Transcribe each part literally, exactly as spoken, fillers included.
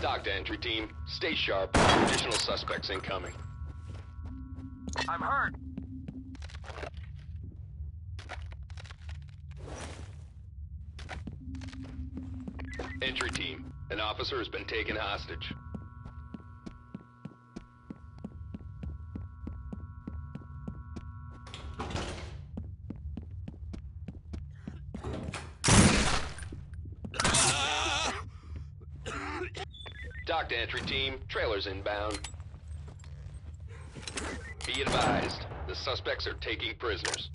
Dock to entry team. Stay sharp. Additional suspects incoming. I'm hurt. Entry team. An officer has been taken hostage. Dock to entry team. Trailers inbound. Be advised, the suspects are taking prisoners.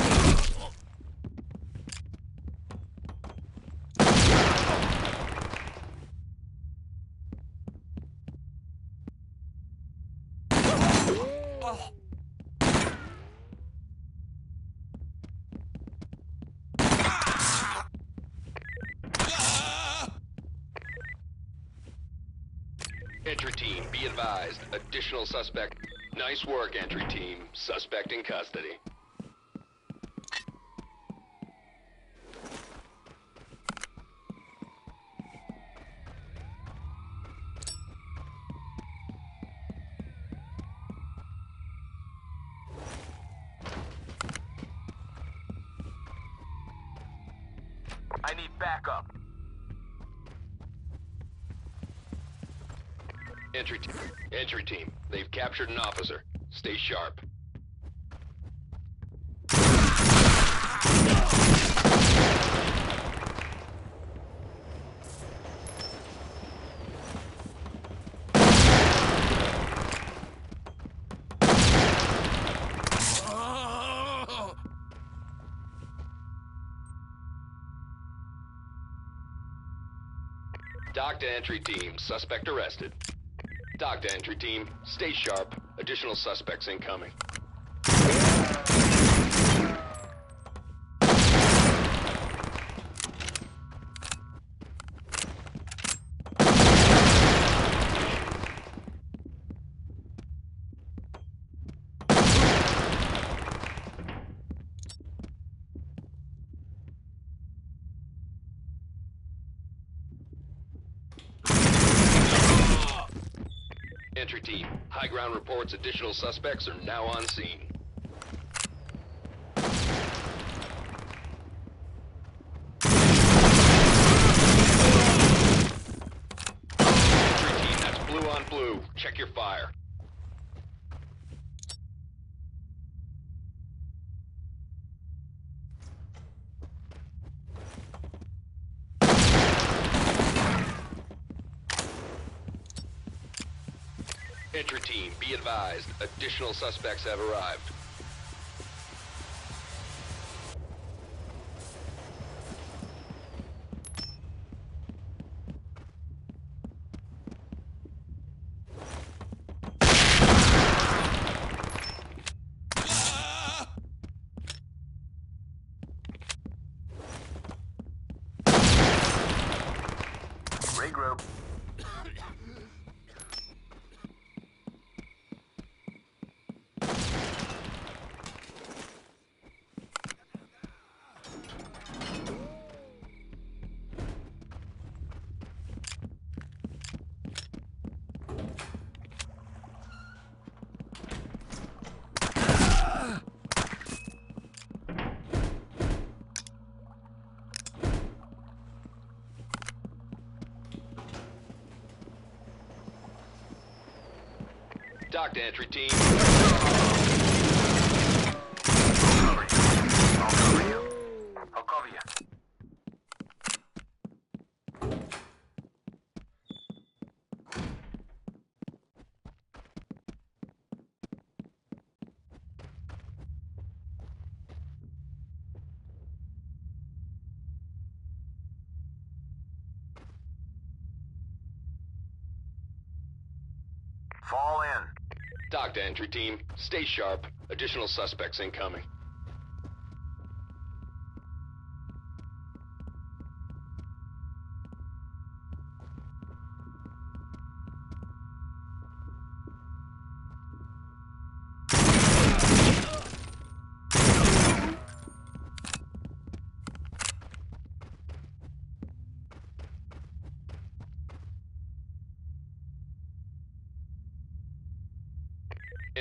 Entry team, be advised. Additional suspect. Nice work, entry team. Suspect in custody. I need backup. Entry team. Entry team. They've captured an officer. Stay sharp. Dock to entry team. Suspect arrested. Dock to entry team. Stay sharp. Additional suspects incoming. Entry team. High ground reports additional suspects are now on scene. Entry team, that's blue on blue. Check your fire. Entry team, be advised. Additional suspects have arrived. Regroup. Dock to entry team. I'll cover you. I'll cover you. Fall in. Dock to entry team. Stay sharp. Additional suspects incoming.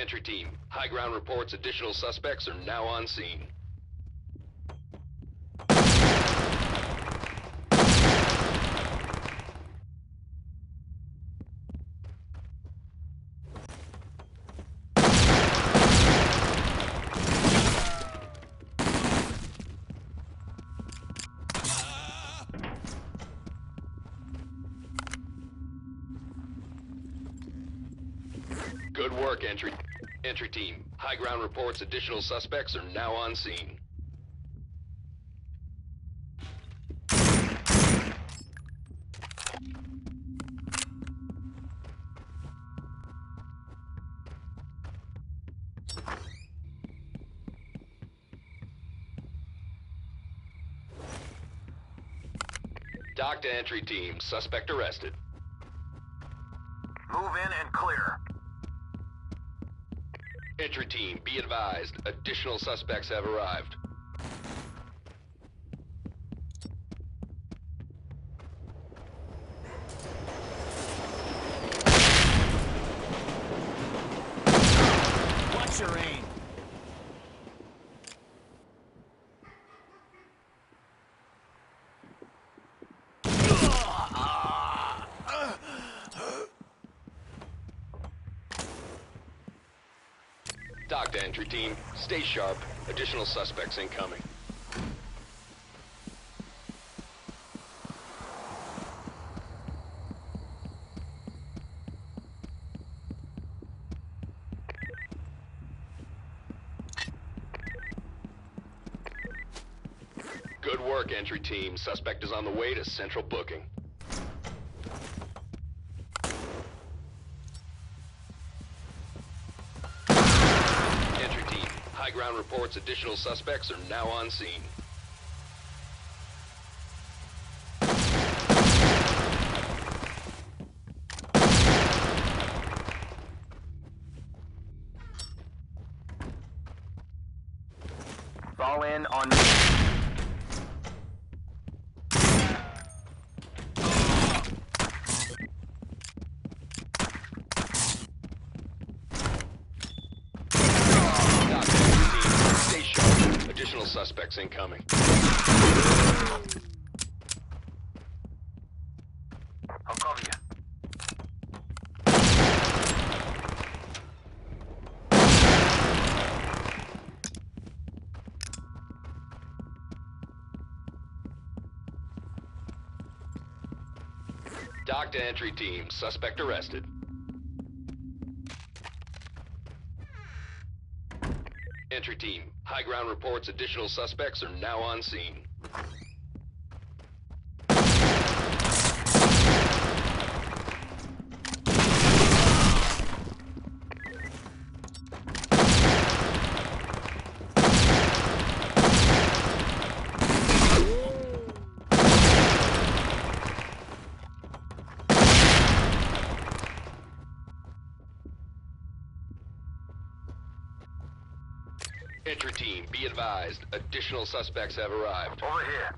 Entry team, high ground reports additional suspects are now on scene. Good work, entry. Entry team, high ground reports additional suspects are now on scene. Dock to entry team, suspect arrested. Move in and clear. Entry team, be advised, additional suspects have arrived. Watch your aim. Dock to entry team, stay sharp, additional suspects incoming. Good work, entry team. Suspect is on the way to central booking. Entry team, high ground reports additional suspects are now on scene. Fall in on me. Dock to entry team, stay sharp, additional suspects incoming. I'll cover you. Dock to entry team, suspect arrested. Entry team, high ground reports additional suspects are now on scene. Entry team, be advised, additional suspects have arrived. Over here.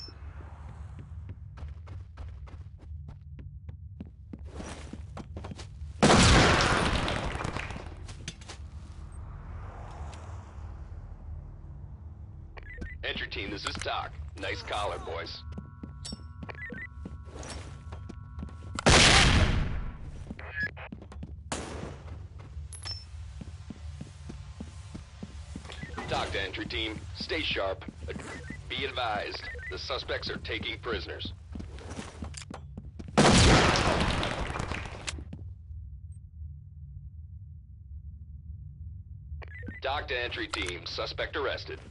Entry team, this is Doc. Nice collar, boys. Dock to entry team, stay sharp. Be advised, the suspects are taking prisoners. Dock to entry team, suspect arrested.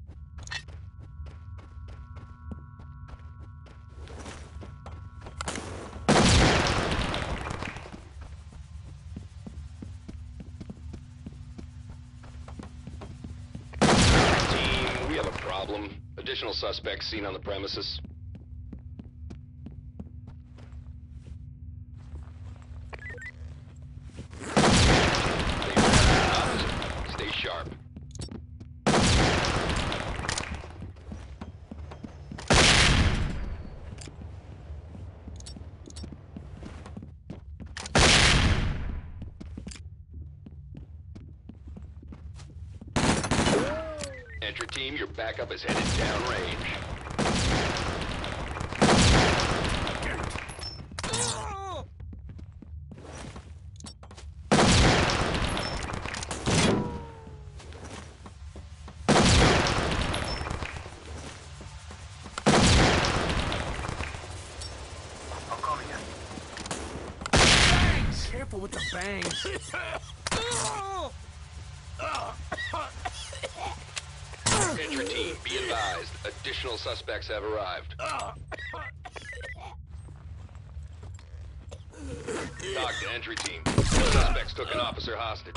Team, we have a problem. Additional suspects seen on the premises. Stay sharp. Entry team, your backup is headed downrange. I'll cover you. Bangs! Careful with the bangs. Entry team, be advised. Additional suspects have arrived. Talk to entry team. Suspects took an officer hostage.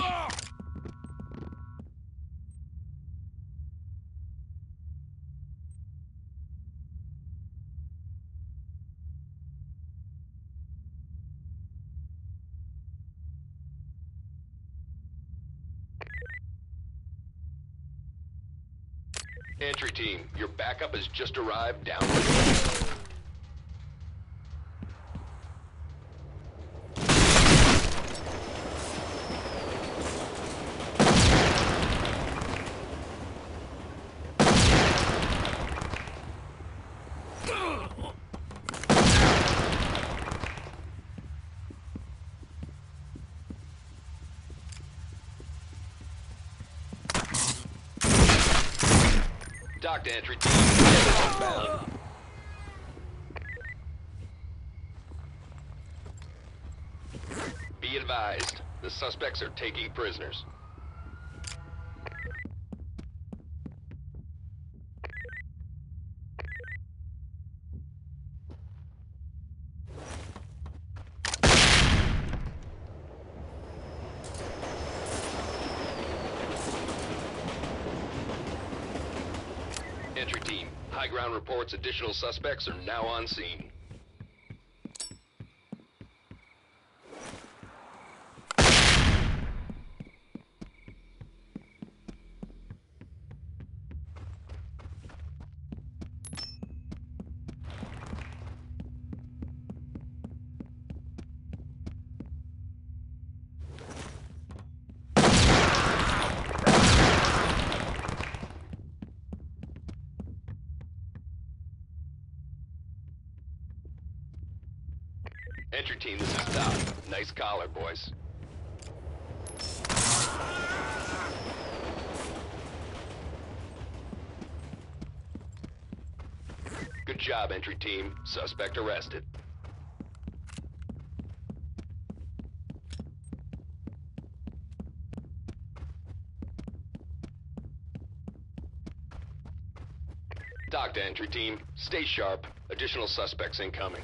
Entry team, your backup has just arrived down. Dock to entry team. Inbound. Be advised, the suspects are taking prisoners. Entry team, high ground reports additional suspects are now on scene. Entry team, this is Doc. Nice collar, boys. Good job, entry team. Suspect arrested. Doc to entry team. Stay sharp. Additional suspects incoming.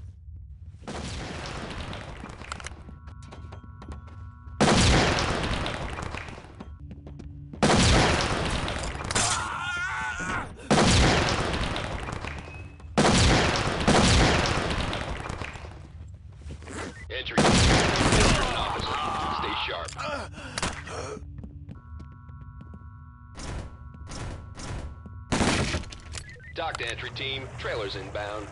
Entry team. District officer. Stay sharp. Dock to entry team. Trailers inbound.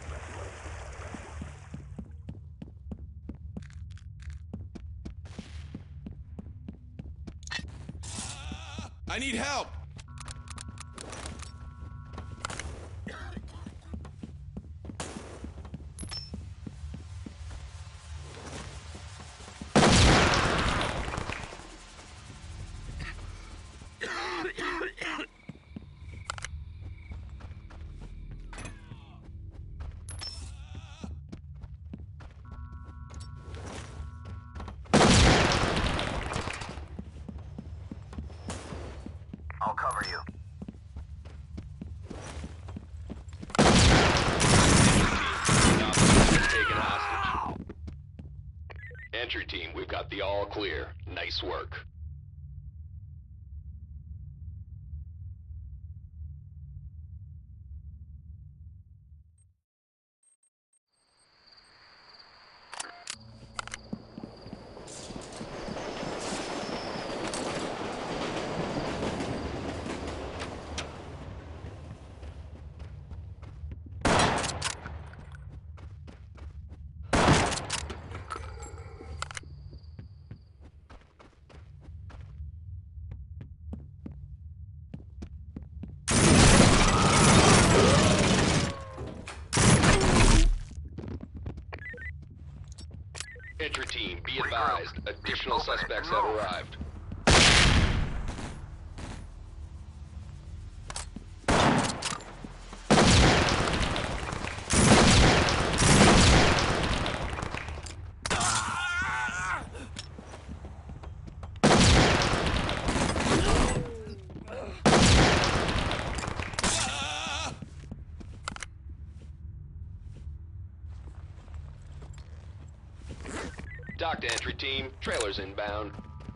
I need help! I'll cover you. Taken hostage. Entry team, we've got the all clear. Nice work. advised, additional suspects have arrived. Dock to entry team, trailers inbound.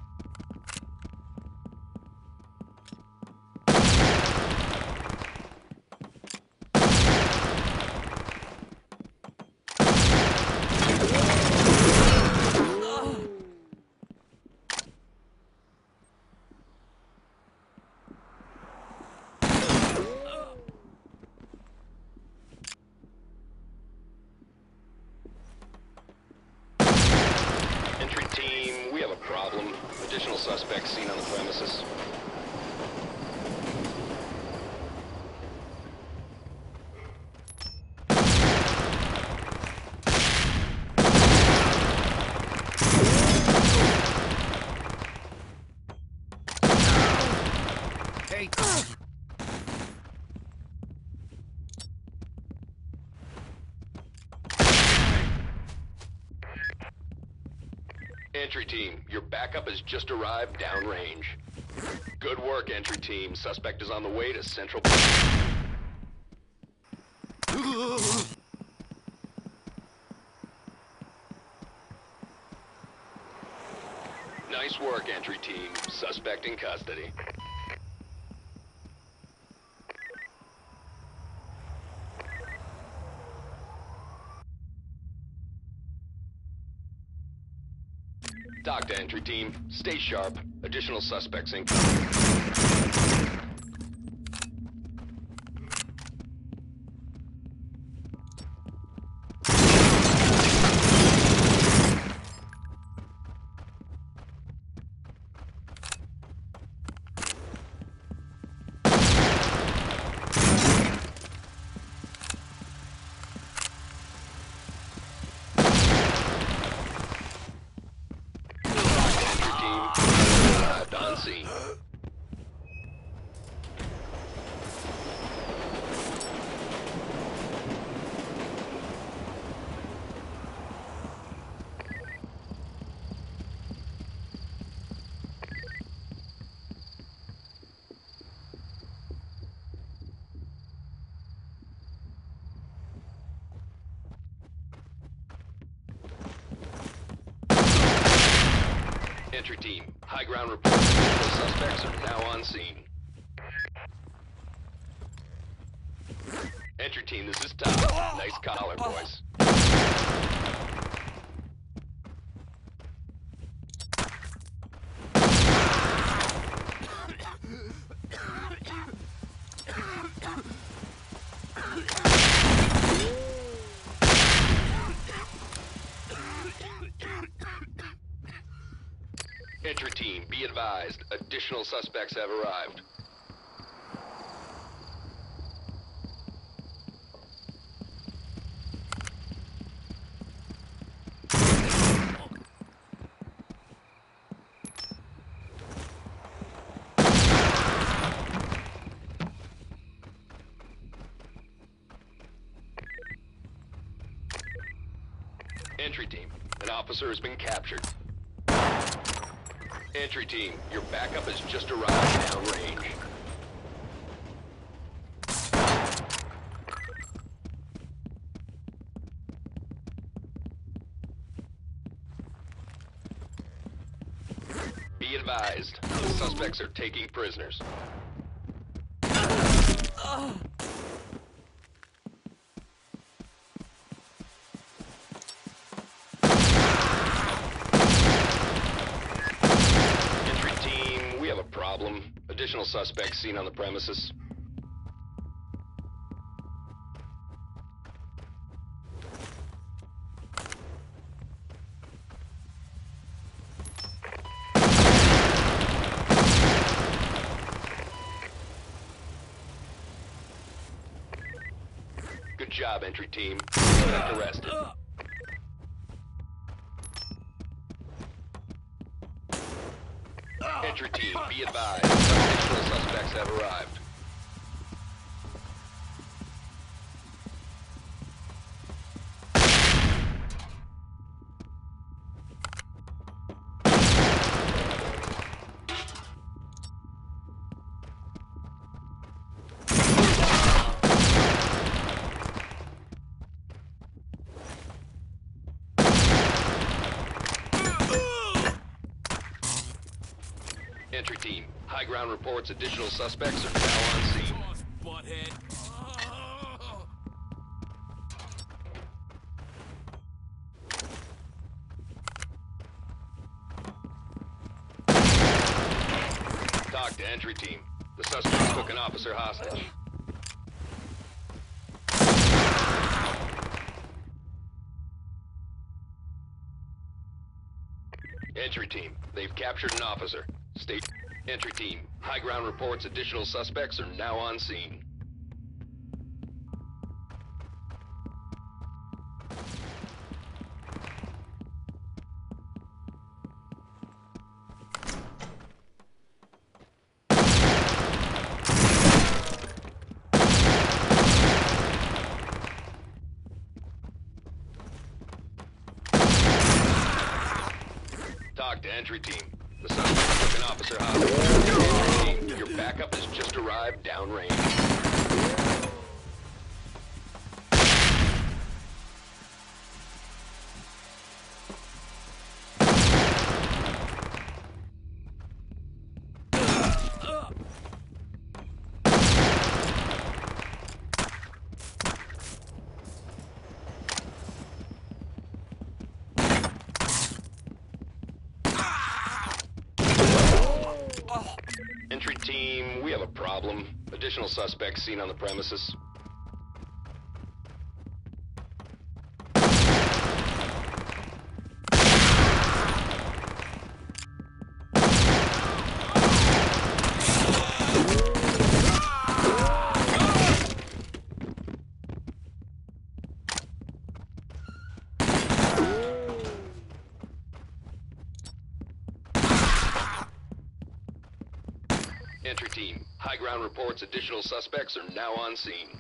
Entry team, we have a problem. Additional suspects seen on the premises. Hey. Entry team, your backup has just arrived downrange. Good work, entry team. Suspect is on the way to Central. Nice work, entry team. Suspect in custody. Dock to entry team. Stay sharp. Additional suspects incoming. Scene. Entry team, high ground report. Additional suspects are now on scene. Entry team, this is Tom. Nice collar, boys. Entry team, be advised, additional suspects have arrived. Entry team, an officer has been captured. Entry team, your backup has just arrived downrange. Be advised, the suspects are taking prisoners. Problem. Additional suspects seen on the premises. Good job, entry team. Suspect arrested. team, be advised. Additional suspects have arrived. Entry team, high ground reports additional suspects are now on scene. Toss, butthead. Talk to entry team. The suspect took an officer hostage. Entry team, they've captured an officer. State entry team, high ground reports additional suspects are now on scene. Talk to entry team. The suspect took an officer hostage. Entry team, your backup has just arrived downrange. Entry team, we have a problem. Additional suspects seen on the premises. Entry team, high ground reports additional suspects are now on scene.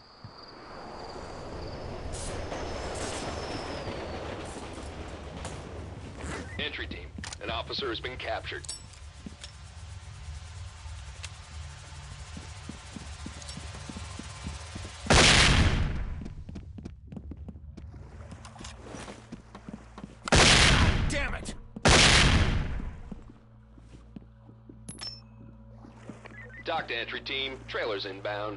Entry team, an officer has been captured. Damn it! Talk to entry team, trailers inbound.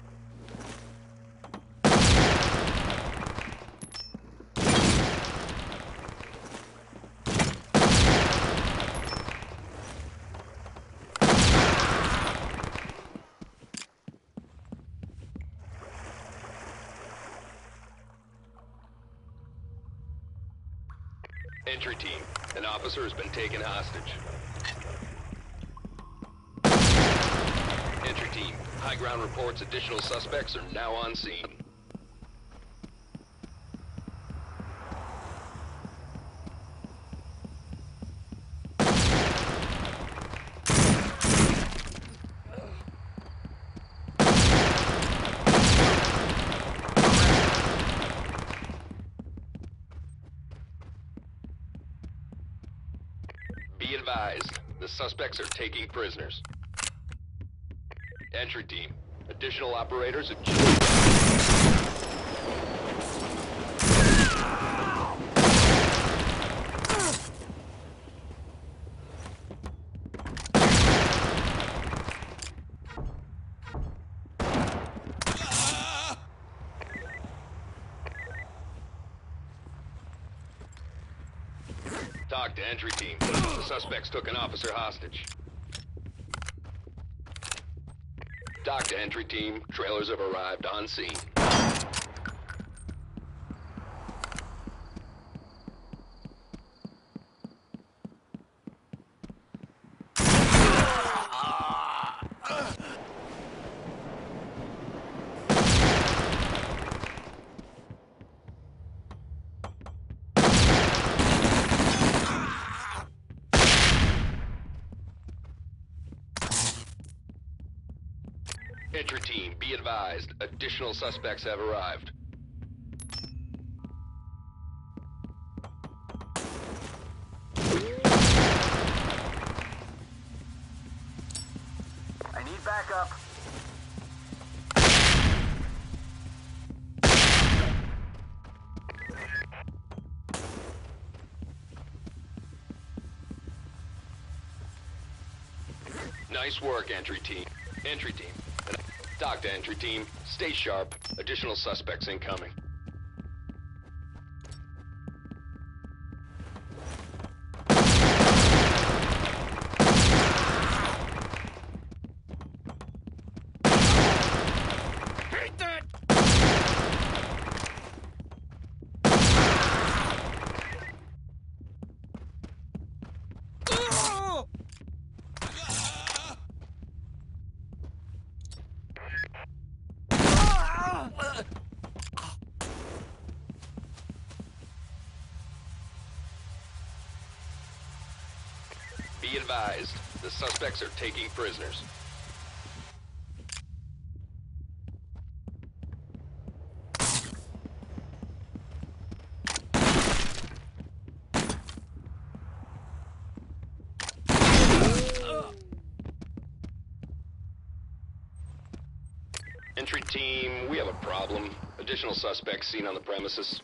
Entry team, an officer has been taken hostage. Entry team, high ground reports additional suspects are now on scene. Be advised, the suspects are taking prisoners. Entry team, additional operators have Talk to entry team. The suspects took an officer hostage. Talk to entry team. Trailers have arrived on scene. team, be advised, additional suspects have arrived. I need backup. Nice work, entry team. Entry team. Dock to entry team. Stay sharp. Additional suspects incoming. Hate that! Oh! Ah! Be advised, the suspects are taking prisoners. Entry team, we have a problem. Additional suspects seen on the premises.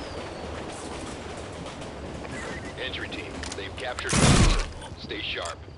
Entry team, they've captured. Stay sharp.